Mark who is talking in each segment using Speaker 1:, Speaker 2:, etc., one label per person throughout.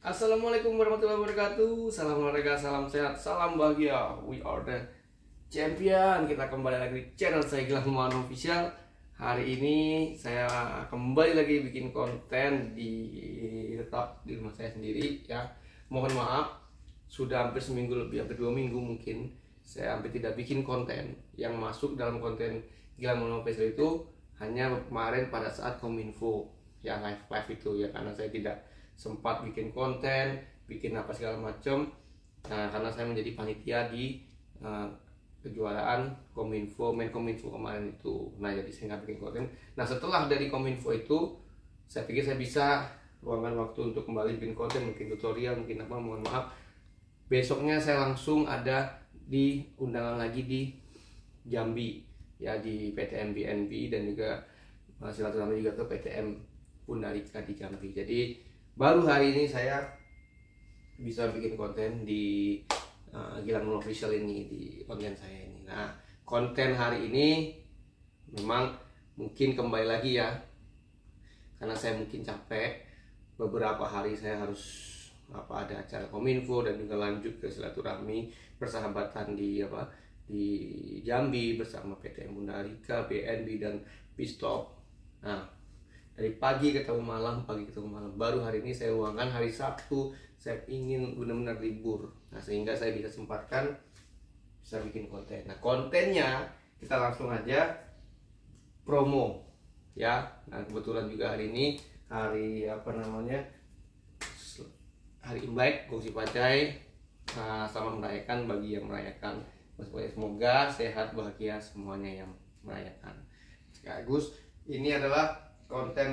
Speaker 1: Assalamualaikum warahmatullahi wabarakatuh. Salam olahraga, salam sehat, salam bahagia. We are the champion. Kita kembali lagi di channel saya, Gilang Muhammad Official. Hari ini saya kembali lagi bikin konten tetap di rumah saya sendiri ya. Mohon maaf, sudah hampir seminggu lebih, hampir 2 minggu mungkin saya hampir tidak bikin konten. Yang masuk dalam konten Gilang Muhammad Official itu hanya kemarin pada saat Kominfo ya, live itu ya, karena saya tidak sempat bikin konten, bikin apa segala macam. Nah, karena saya menjadi panitia di kejuaraan Kominfo, Menkominfo kemarin itu. Nah, jadi saya nggak bikin konten. Nah, setelah dari Kominfo itu, saya pikir saya bisa luangkan waktu untuk kembali bikin konten, mungkin tutorial, mungkin apa. Mohon maaf. Besoknya saya langsung ada di undangan lagi di Jambi, ya, di PTM BNB dan juga silaturahmi juga ke PTM Pundarika di Jambi. Jadi baru hari ini saya bisa bikin konten di Gilang Official ini, di konten saya ini. Nah, konten hari ini memang mungkin kembali lagi ya, karena saya mungkin capek. Beberapa hari saya harus ada acara Kominfo dan juga lanjut ke silaturahmi persahabatan di Jambi bersama PTM Pundarika, BNB dan Pistop. Nah, dari pagi ketemu malam, baru hari ini saya luangkan hari Sabtu. Saya ingin benar-benar libur, nah sehingga saya bisa sempatkan bisa bikin konten. Nah, kontennya kita langsung aja promo ya. Nah, kebetulan juga hari ini hari hari Imlek, Gongsi Pacai. Selamat merayakan bagi yang merayakan. Semoga sehat, bahagia semuanya yang merayakan. Sekaligus ini adalah konten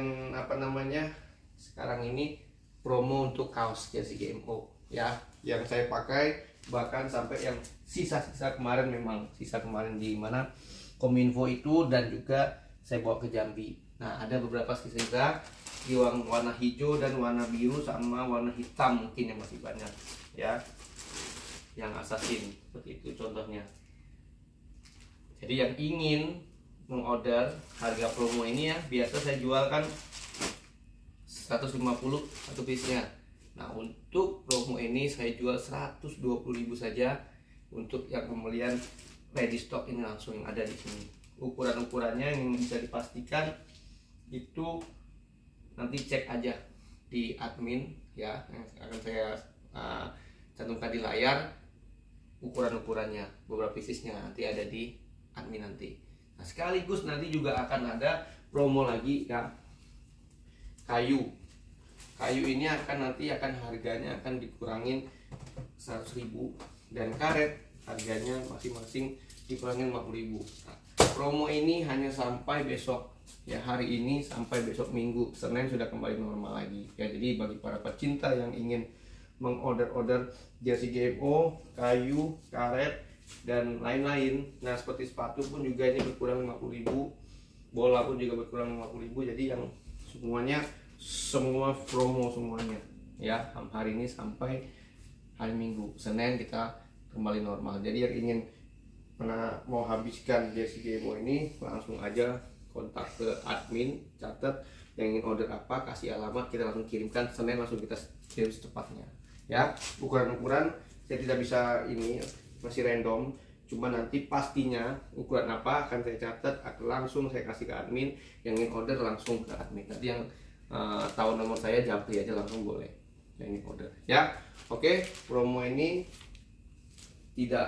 Speaker 1: sekarang ini promo untuk kaos jersey GMO ya, yang saya pakai bahkan sampai yang sisa-sisa kemarin, memang sisa kemarin di mana Kominfo itu, dan juga saya bawa ke Jambi. Nah, ada beberapa sisa di warna hijau dan warna biru sama warna hitam mungkin yang masih banyak ya, yang assassin seperti itu contohnya. Jadi yang ingin mengorder harga promo ini ya, biasa saya jual kan 150 satu piece-nya. Nah, untuk promo ini saya jual 120.000 saja untuk yang pembelian ready stock ini langsung yang ada di sini. Ukuran-ukurannya yang bisa dipastikan itu nanti cek aja di admin ya, yang akan saya cantumkan di layar ukuran-ukurannya, beberapa piecesnya nanti ada di admin nanti. Nah, sekaligus nanti juga akan ada promo lagi ya, kayu ini nanti harganya akan dikurangin 100.000, dan karet harganya masing-masing dikurangin 50.000. Nah, promo ini hanya sampai besok ya, hari ini sampai besok Minggu, Senin sudah kembali normal lagi ya. Jadi bagi para pecinta yang ingin mengorder jersey GMO, kayu, karet dan lain-lain, nah seperti sepatu pun juga ini berkurang 50.000, bola pun juga berkurang 50.000. Jadi yang semua promo semuanya ya, hari ini sampai hari Minggu, Senin kita kembali normal. Jadi yang ingin mau habiskan jersey GMO ini langsung aja kontak ke admin, catat yang ingin order apa, kasih alamat, kita langsung kirimkan. Senin langsung kita kirim secepatnya ya. Ukuran-ukuran saya tidak bisa ini, masih random, cuma nanti pastinya ukuran apa akan saya catat, akan langsung saya kasih ke admin. Yang ingin order langsung ke admin. Nanti yang tahu nomor saya japri aja langsung boleh yang ingin order ya. Oke, promo ini tidak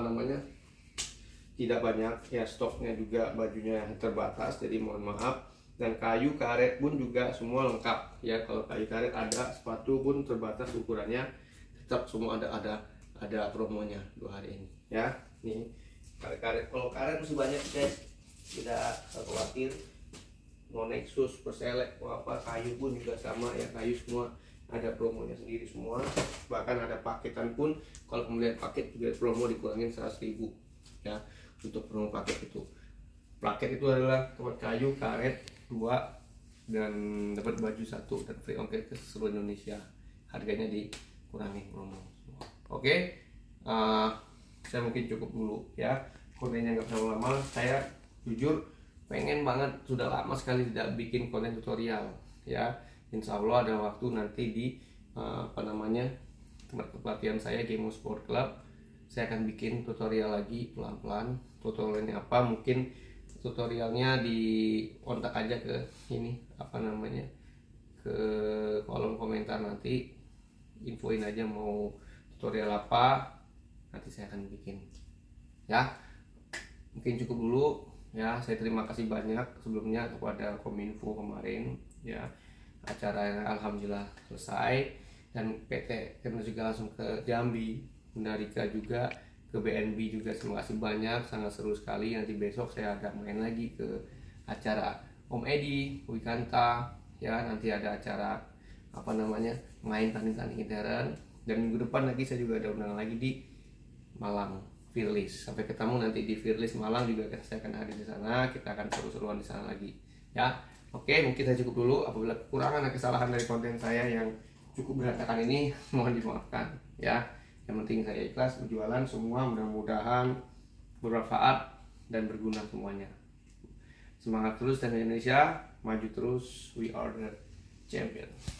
Speaker 1: tidak banyak ya, stoknya juga bajunya terbatas, jadi mohon maaf. Dan kayu karet pun juga semua lengkap ya. Kalau kayu karet ada, sepatu pun terbatas ukurannya, tetap semua ada promonya 2 hari ini ya. Nih karet, kalau karet masih banyak guys, tidak khawatir. Mau Nexus, Perselek, kayu pun juga sama ya, kayu semua ada promonya sendiri semua. Bahkan ada paketan pun, kalau pembelian paket juga promo dikurangin 100.000 ya. Untuk promo paket itu, paket itu adalah kayu karet 2 dan dapat baju 1 dan free ongkir ke seluruh Indonesia. Harganya dikurangi promo semua. Oke, saya mungkin cukup dulu ya, kontennya nggak terlalu lama. Saya jujur pengen banget, sudah lama sekali tidak bikin konten tutorial ya. Insya Allah ada waktu nanti di apa namanya, tempat pelatihan saya Game Sport Club. Saya akan bikin tutorial lagi pelan-pelan. Tutorialnya apa? Mungkin tutorialnya di kontak aja ke ini apa namanya, ke kolom komentar, nanti infoin aja mau tutorial apa, nanti saya akan bikin ya. Mungkin cukup dulu ya. Saya terima kasih banyak sebelumnya kepada Kominfo kemarin ya, acara alhamdulillah selesai, dan PT karena juga langsung ke Jambi, Mandalika juga, ke BNB juga. Terima kasih banyak, sangat seru sekali. Nanti besok saya ada main lagi ke acara Om Edi Wikanta ya. Nanti ada acara apa namanya, main tanding-tanding intern, dan minggu depan lagi saya juga ada undangan lagi di Malang Firlis. Sampai ketemu nanti di Firlis Malang juga, saya akan hadir di sana. Kita akan seru-seruan di sana lagi ya. Oke, mungkin saya cukup dulu. Apabila kekurangan dan kesalahan dari konten saya yang cukup berantakan ini, mohon dimaafkan ya. Yang penting saya ikhlas berjualan semua, mudah-mudahan bermanfaat dan berguna semuanya. Semangat terus, dan Indonesia maju terus, we are the champion.